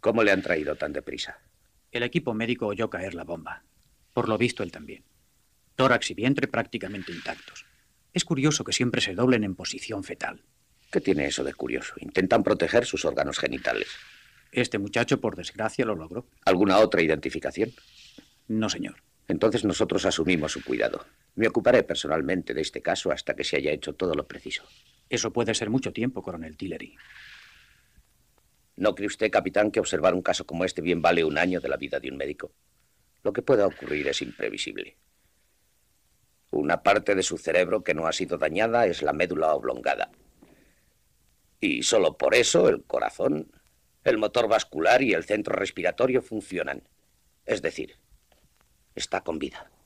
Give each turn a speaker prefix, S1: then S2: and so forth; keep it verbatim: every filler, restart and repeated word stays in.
S1: ¿Cómo le han traído tan deprisa?
S2: El equipo médico oyó caer la bomba. Por lo visto, él también. Tórax y vientre prácticamente intactos. Es curioso que siempre se doblen en posición fetal.
S1: ¿Qué tiene eso de curioso? Intentan proteger sus órganos genitales.
S2: Este muchacho, por desgracia, lo logró.
S1: ¿Alguna otra identificación?
S2: No, señor.
S1: Entonces nosotros asumimos su cuidado. Me ocuparé personalmente de este caso hasta que se haya hecho todo lo preciso.
S2: Eso puede ser mucho tiempo, coronel Tillery.
S1: ¿No cree usted, capitán, que observar un caso como este bien vale un año de la vida de un médico? Lo que pueda ocurrir es imprevisible. Una parte de su cerebro que no ha sido dañada es la médula oblongada. Y solo por eso el corazón, el motor vascular y el centro respiratorio funcionan. Es decir, está con vida.